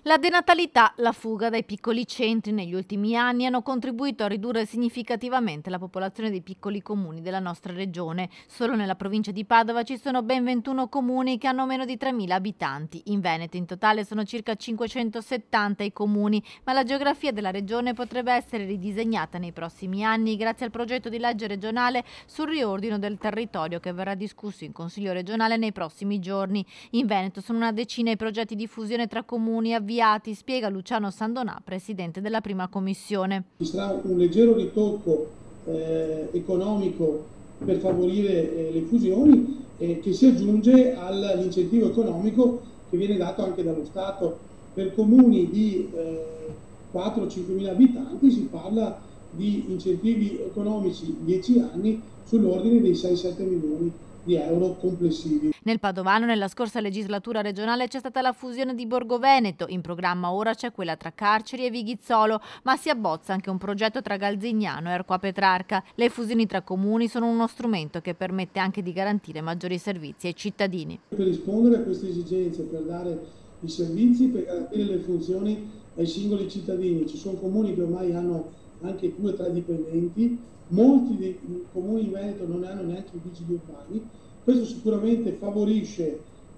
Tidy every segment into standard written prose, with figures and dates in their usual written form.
La denatalità, la fuga dai piccoli centri negli ultimi anni hanno contribuito a ridurre significativamente la popolazione dei piccoli comuni della nostra regione. Solo nella provincia di Padova ci sono ben 21 comuni che hanno meno di 3.000 abitanti. In Veneto in totale sono circa 570 i comuni, ma la geografia della regione potrebbe essere ridisegnata nei prossimi anni grazie al progetto di legge regionale sul riordino del territorio che verrà discusso in Consiglio regionale nei prossimi giorni. In Veneto sono una decina i progetti di fusione tra comuni avviati, spiega Luciano Sandonà, presidente della prima commissione. Ci sarà un leggero ritocco economico per favorire le fusioni che si aggiunge all'incentivo economico che viene dato anche dallo Stato. Per comuni di 4-5 mila abitanti si parla di incentivi economici 10 anni sull'ordine dei 6-7 milioni di euro complessivi. Nel Padovano nella scorsa legislatura regionale c'è stata la fusione di Borgo Veneto, in programma ora c'è quella tra Carceri e Vighizzolo, ma si abbozza anche un progetto tra Galzignano e Arqua Petrarca. Le fusioni tra comuni sono uno strumento che permette anche di garantire maggiori servizi ai cittadini. Per rispondere a queste esigenze, per dare i servizi, per garantire le funzioni ai singoli cittadini, ci sono comuni che ormai hanno anche 2 o 3 dipendenti, molti dei comuni in Veneto non hanno neanche i vigili urbani. Questo sicuramente favorisce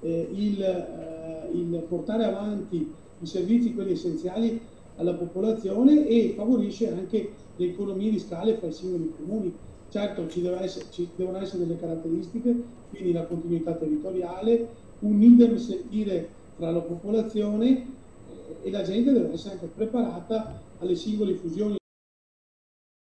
il portare avanti i servizi, quelli essenziali alla popolazione, e favorisce anche le economie di scala fra i singoli comuni. Certo ci devono essere delle caratteristiche, quindi la continuità territoriale, un idem sentire tra la popolazione e la gente deve essere anche preparata alle singole fusioni.